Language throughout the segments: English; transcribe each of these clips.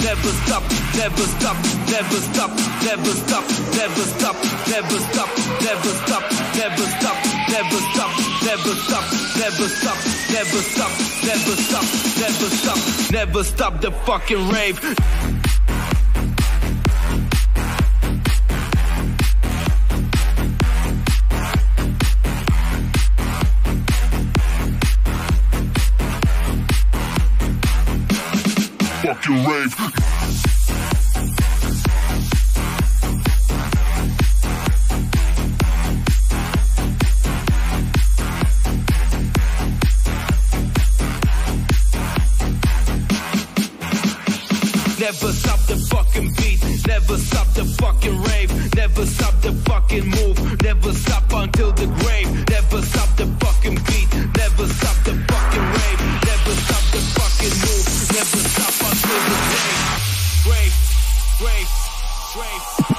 never stop, never stop, never stop, never stop, never stop, never stop, never stop, never stop, never stop, never stop, never stop, never stop, never stop, never stop, never stop the fucking rave. Fucking rave. Never stop the fucking beat, never stop the fucking rave, never stop the fucking move, never stop until the grave, never stop the fucking beat, never stop the fucking rave, never stop the fucking move, never stop until the grave, grave, grave.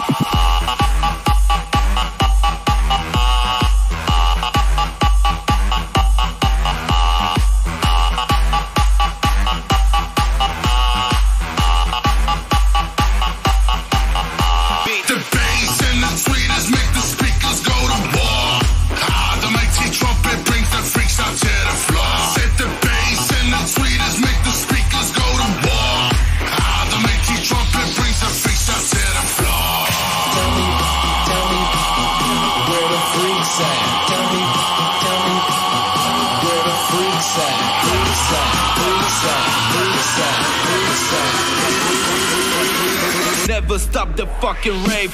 Never stop the fucking rave.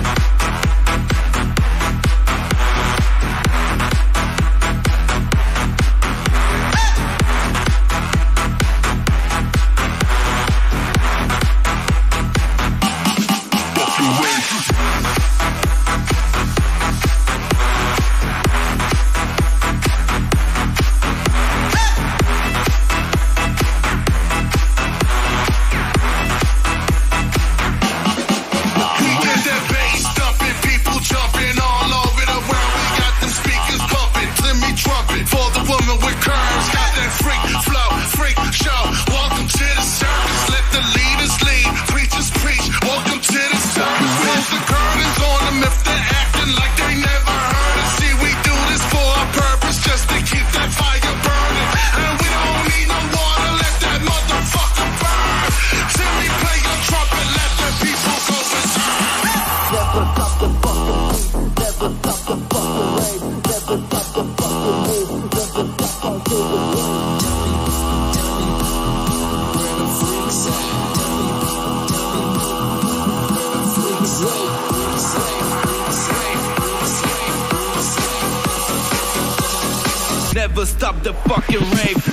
Never stop the fucking rave.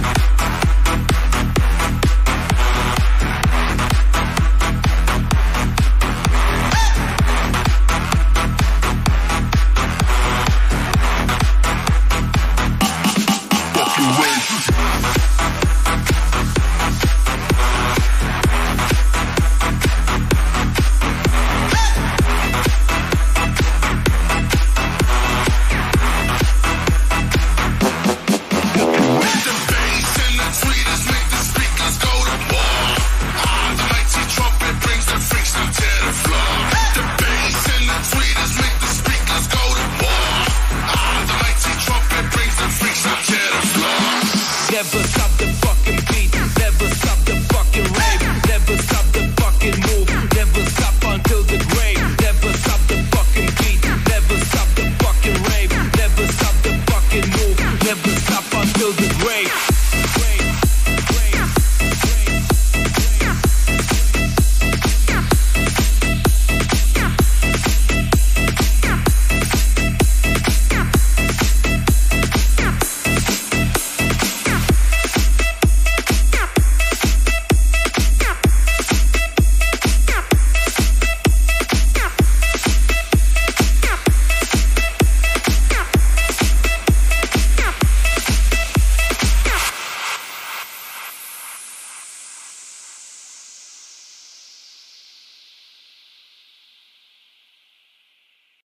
Never stop the fucking beat, never stop the fucking rave, never stop the fucking move, never stop until the grave, never stop the fucking beat, never stop the fucking rave, never stop the fucking move, never stop until the grave.